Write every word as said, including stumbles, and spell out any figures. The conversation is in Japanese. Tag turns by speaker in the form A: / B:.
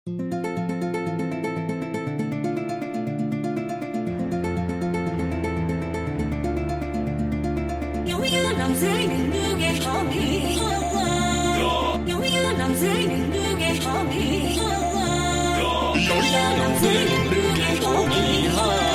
A: 有一个男仔你留給好你，有一個男仔你留給好你，有一個男仔你留給好你。